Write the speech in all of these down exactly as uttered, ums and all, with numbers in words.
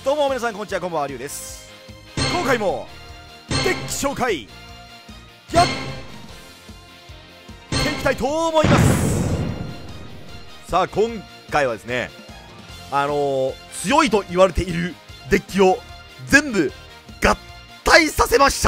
どうも皆さんこんにちは、こんばんは、りゅうです。今回もデッキ紹介やっていきたいと思います。さあ今回はですね、あのー、強いと言われているデッキを全部合体させました。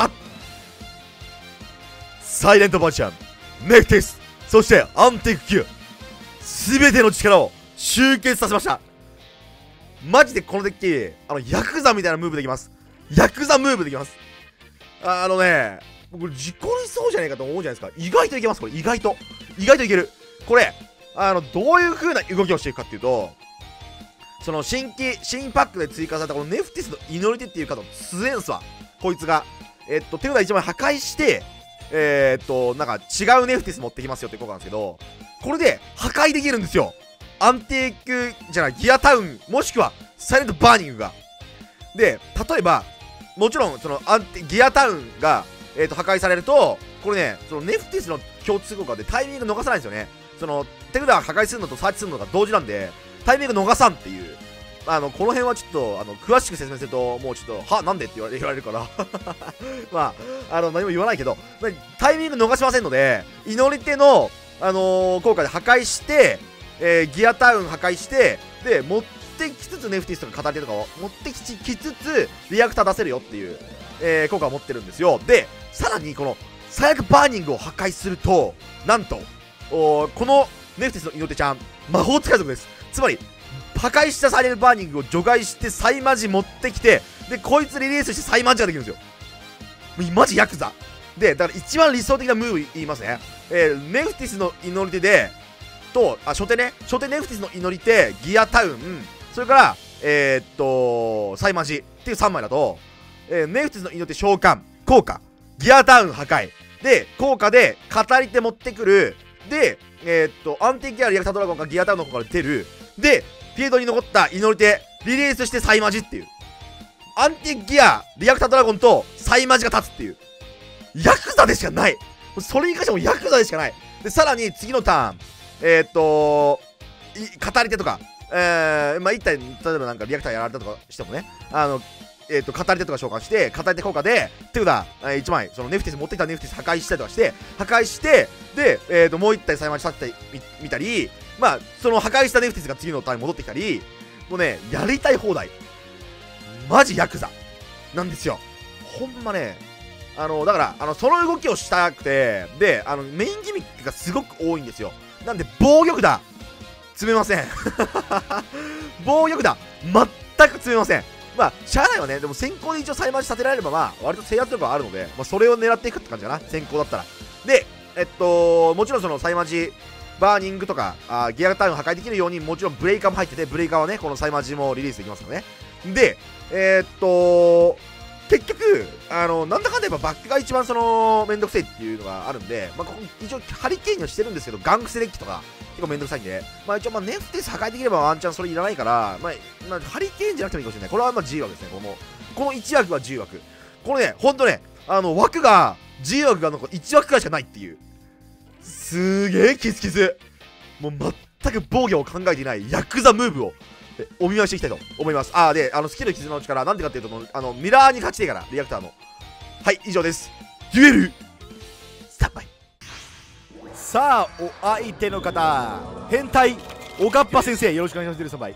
サイレントバーチャン、ネクティス、そしてアンティーク Q、 全ての力を集結させました。マジでこのデッキ、あのヤクザみたいなムーブできます。ヤクザムーブできます。あのね、これ事故りそうじゃないかと思うじゃないですか。意外といけます。これ意外と意外といける。これあのどういう風な動きをしていくかっていうと、その新規新パックで追加されたこのネフティスの祈り手っていうカード強えんすわ、こいつが。えっと手札いちまい破壊して、えー、っとなんか違うネフティス持ってきますよって効果なんですけど、これで破壊できるんですよ。アンティークじゃないギアタウン、もしくはサイレントバーニングが。で例えばもちろんそのアンテギアタウンが、えー、と破壊されると、これね、そのネフティスの共通効果でタイミング逃さないんですよね。その手札が破壊するのとサーチするのが同時なんで、タイミング逃さんっていう。あのこの辺はちょっとあの詳しく説明するともうちょっとはなんでって言われ言われるからまああの何も言わないけど、タイミング逃しませんので、祈り手の、あのー、効果で破壊して、えー、ギアタウン破壊して、で持ってきつつネフティスとか語り手とかを持ってきつつリアクター出せるよっていう、えー、効果を持ってるんですよ。でさらにこの最悪バーニングを破壊すると、なんとこのネフティスの祈り手ちゃん魔法使い族です。つまり破壊したサイレントバーニングを除外してサイマジ持ってきて、でこいつリリースしてサイマジができるんですよ。マジヤクザで、だから一番理想的なムーブ言いますね。えー、ネフティスの祈り手でと、あ、初手ね、初手ネフティスの祈り手、ギアタウン、それからえー、っとサイマジっていうさんまいだと、えー、ネフティスの祈り手召喚効果、ギアタウン破壊で効果で語り手持ってくる、でえー、っとアンティギアリアクタードラゴンがギアタウンの効果で出る、でフィールドに残った祈り手リリースしてサイマジっていう、アンティギアリアクタードラゴンとサイマジが立つっていう、ヤクザでしかない。それに関してもヤクザでしかない。でさらに次のターン、えー、っと語り手とか、えー、まあ一体例えばなんかリアクターやられたとかしてもね、あのえー、っと語り手とか召喚して語り手効果で手札、えー、いちまいそのネフティス持ってきたネフティス破壊したりとかして破壊してで、えー、っともう一体サイマジ立ってみたり、まあその破壊したネフティスが次のターンに戻ってきたり、もうねやりたい放題、マジヤクザなんですよ。ほんまね、あのだからあのその動きをしたくて、であのメインギミックがすごく多いんですよ。なんで防御札詰めません防御札全く詰めません。まあしゃあないわね。でも先行で一応サイマジ立てられれば、まあ割と制圧力はあるので、まあ、それを狙っていくって感じかな、先行だったら。でえっともちろんそのサイマジバーニングとかあギアタウン破壊できるようにもちろんブレイカーも入ってて、ブレイカーはねこのサイマジもリリースできますからね。でえー、っと結局あのなんだかんだ言えばバックが一番そのめんどくせいっていうのがあるんで、まあ、ここ一応ハリケーンにはしてるんですけど、ガンクセデッキとか結構めんどくさいんで、まあ一応まあネフティス破壊できればワンチャンそれいらないから、まあ、まあ、ハリケーンじゃなくてもいいかもしれない。これはまあ自由枠ですね。このこのいち枠は自由枠、これねほんとね、あの枠が自由枠がなんかいち枠くらいしかないっていう、すげえキスキス、もう全く防御を考えていないヤクザムーブをお見舞いしていきたいと思います。あーで、あのスキル絆の力、なんでかっていうと、あのミラーに勝ちてえから、リアクターの。はい、以上です。デュエルスタンバイ。さあ、お相手の方、変態おかっぱ先生、よろしくお願いします。デュエルスタンバイ。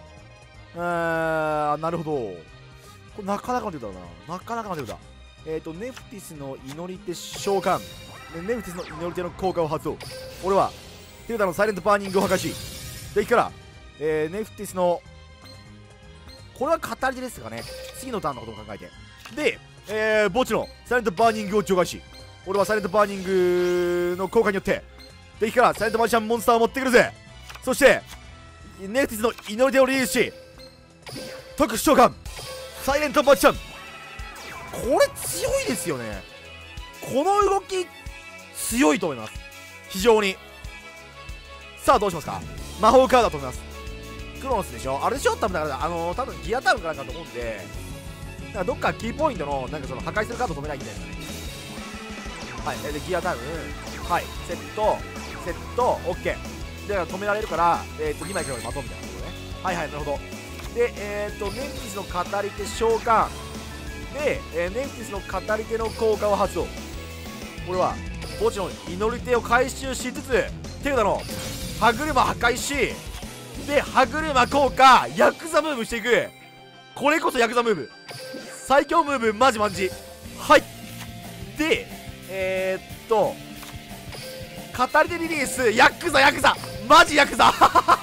あー、なるほど。これなかなかの手札だな。なかなかの手札。えっ、ー、と、ネフティスの祈り手召喚。ネフティスの祈り手の効果を発動。俺は、手札のサイレントバーニングを破壊し、デッキから、えー、ネフティスのこれは語り手ですかね、次のターンのことを考えて、で、えー、墓地のサイレントバーニングを除外し、俺はサイレントバーニングの効果によって敵からサイレントマジシャンモンスターを持ってくるぜ。そしてネフティスの祈り手をリリースし、特殊召喚サイレントマジシャン。これ強いですよね。この動き強いと思います、非常に。さあどうしますか。魔法カードだと思います。クロノスでしょ、あれでしょ、多分だからあのー、多分ギアタウンかなんかと思うんで、だからどっかキーポイントのなんかその破壊するカード止めないみたいなね。はい、でギアタウン、はい、セットセット OK で止められるから、えー、とにまいくらいまとうみたいなことね。はいはい、なるほど。 で、えー、っとネンティスの語り手召喚で、えー、ネンティスの語り手の効果を発動。これは墓地の祈り手を回収しつつ手札の歯車破壊し、で歯車効果ヤクザムーブしていく。これこそヤクザムーブ、最強ムーブマジマンジ。はい。でえー、っと語り手リリースヤクザヤクザマジヤクザ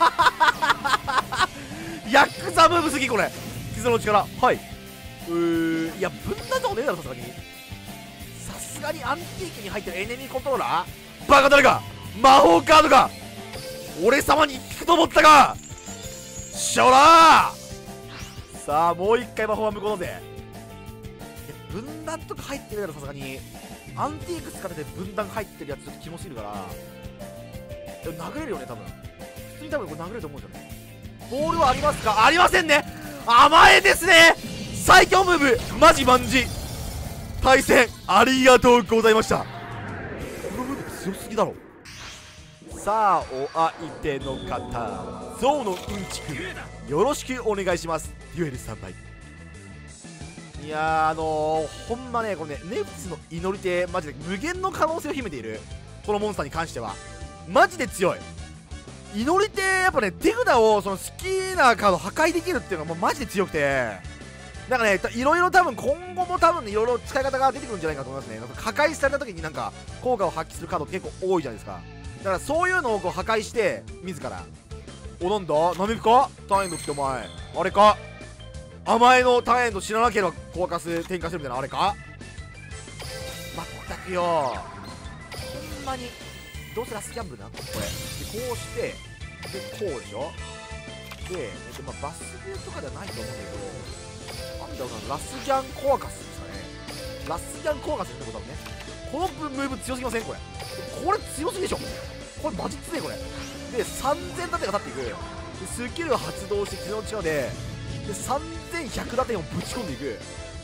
ヤクザムーブすぎこれ。傷の力。はい。うーいや分断とかねえだろさすがに。さすがにアンティークに入ってるエネミーコントローラーバカ誰か魔法カードが俺様に効くと思ったかしょらー。さあもう一回魔法は無効だぜ。分断とか入ってるだろさすがに。アンティーク使ってて分断入ってるやつちょっとキモすぎるから殴れるよね多分。普通に多分これ殴れると思うんですよね。ボールはありますか？ありませんね。甘えですね。最強ムーブマジマンジ。対戦ありがとうございました。このムーブ強すぎだろ。さあお相手の方ゾウのうんちくんよろしくお願いします。デュエルさんばい。いやーあのー、ほんまねこれねネプスの祈り手マジで無限の可能性を秘めている。このモンスターに関してはマジで強い。祈り手やっぱね手札をその好きなカード破壊できるっていうのがもうマジで強くて、なんかねいろいろ多分今後も多分いろいろ使い方が出てくるんじゃないかと思いますね。なんか破壊された時になんか効果を発揮するカードって結構多いじゃないですか。だからそういうのをこう破壊して自らおなんだナミフかターンエンドってお前あれか甘えのターンエンド知らなければコアカス転化するみたいなあれか。まったくよほんまにどうせラスギャンブルなこれでこうしてでこうでしょで、えっとまあ、バスゲーとかではないと思うんだけどなんだろうなラスギャンコアカスですかね。ラスギャンコアカスですねこれ多分ね。このムーブ強すぎませんこれ。これ強すぎでしょこれマジ強いこれ。でさんぜん打点が立っていく。でスキルを発動して傷の力ででさんぜんひゃく打点をぶち込んでいく。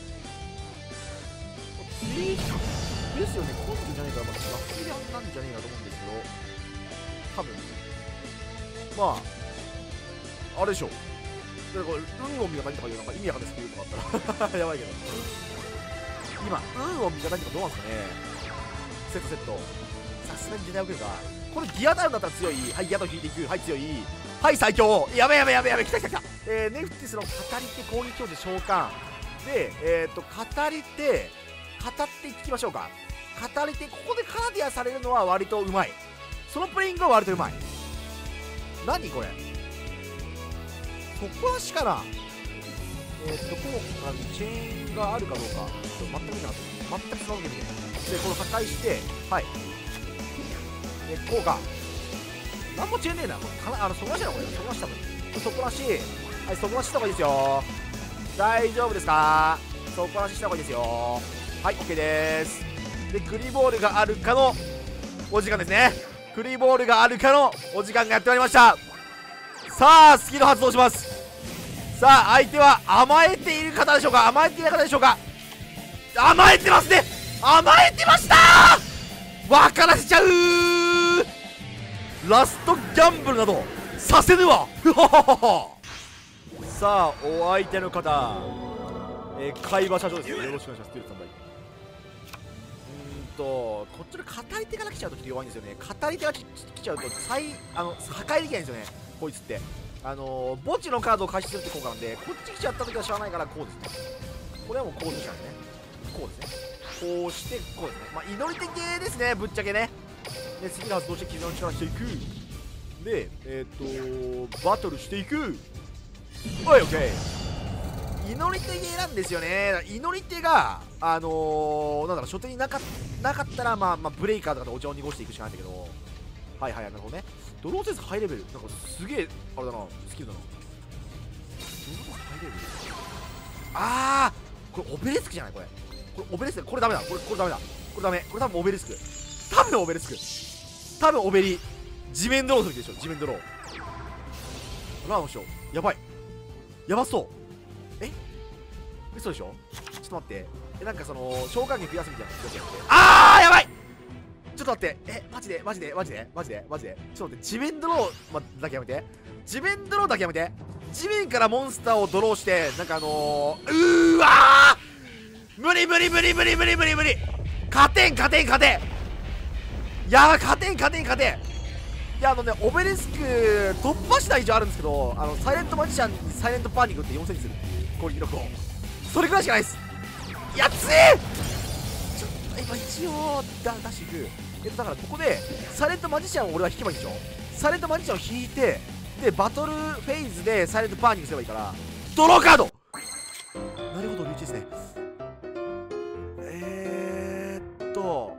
ですよね。コントじゃねえから、まあ、ラスギャンなんじゃねえかと思うんですけど多分まああれでしょ。でこれ運を味方にとかいうなんか意味わかんないスキルとかあったらやばいけど今運を味方にとかどうなんですかね。セットセットさすがに時代遅れか。これギアダウンだったら強い。はいギアダウン引いていく。はい強い。はい最強。やべやべやべやべ来た来た来た。えー、ネフティスの語り手攻撃表示召喚でえっ、ー、と語り手語っていきましょうか。語り手ここでカーディアされるのは割とうまい。そのプレイングは割とうまい。何これ底足かな。えっ、ー、とこうチェーンがあるかどうかちょっと全く見なかった。全くそのわけ見てでこれ破壊してはいで効果なんもチェーンねえなこれかな。あの底足だこれ底足多分底足はい底足した方がいいですよ。大丈夫ですか。底足した方がいいですよ。はい OK です。でクリボールがあるかのお時間ですね。クリボールがあるかのお時間がやってまいりました。さあスキル発動します。さあ相手は甘えている方でしょうか。甘えている方でしょうか。甘えてますね。甘えてましたー。分からせちゃうー。ラストギャンブルなどさせぬわさあお相手の方、えー、海馬社長ですね。よろしくお願いします。ティルさんばい。こっちの語り手から来ちゃうとちょっと弱いんですよね。語り手が来ちゃうと再あの破壊できないんですよねこいつって。あのー、墓地のカードを開始するって効果なんでこっち来ちゃった時はしゃあないからこうですね。これはもうこうでしたね。こうですね。こうしてこうですね。まあ祈り手系ですねぶっちゃけね。でスキル発動して絆の力していく。でえっ、とバトルしていく。はい OK。祈り手ゲーなんですよね。祈り手があのー、なんだろう初手になかなかったら、まあ、まあブレイカーとかでお茶を濁していくしかないんだけどはいはいなるほどね。ドローセンスハイレベルなんかすげえあれだなスキルだな。ドローセンスハイレベルあーこれオベレスクじゃないこれ。これオベレスクこれダメだこれこれダメだこれダメこれ多分オベレスク多分オベレスク多分オベリ地面ドローするでしょ地面ドローラーの人やばいやばそうえ嘘でしょ。ちょっと待ってえなんかその召喚源増やすみたいなやつやってあーやばいちょっと待ってえマジでマジでマジでマジでマジでちょっと待って地面ドロー、ま、だけやめて地面ドローだけやめて地面からモンスターをドローして、なんかあのー、うーわー無理無理無理無理無理無理無理勝てん勝てん勝てんやばい勝てん勝てん勝てんいやあのね、オベリスク突破した以上あるんですけど、あのサイレントマジシャンにサイレントパニックってよんせんにするっていう攻撃力を、それぐらいしかないです。いやつえちょっと今一応だ出していく。えっとだからここでサイレントマジシャンを俺は引けばいいんでしょ。サイレントマジシャンを引いて、でバトルフェーズでサイレントパニックすればいいから、ドローカードなるほど、リュウチですね。えーっと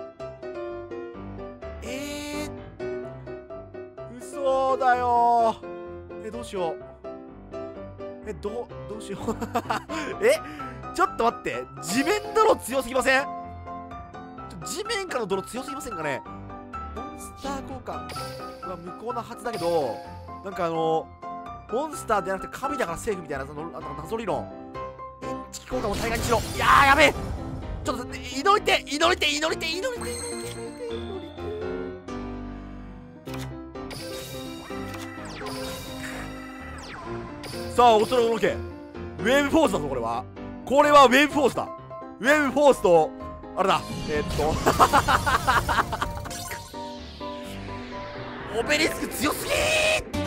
えー嘘だよー。えどうしよう。えどうどうしようえちょっと待って、地面泥強すぎません？地面からの泥強すぎませんかね。モンスター効果は無効なはずだけど、なんかあのモンスターではなくて神だからセーフみたいなその謎理論、インチキ効果も大概にしろ。いやーやべえ、ちょっと祈りて祈りて祈りて祈りて祈りて祈りてさあ、恐れおのけウェーブフォースだぞ。これはこれはウェーブフォースだ。ウェーブフォースとあれだ、えー、っとオベリスク強すぎー。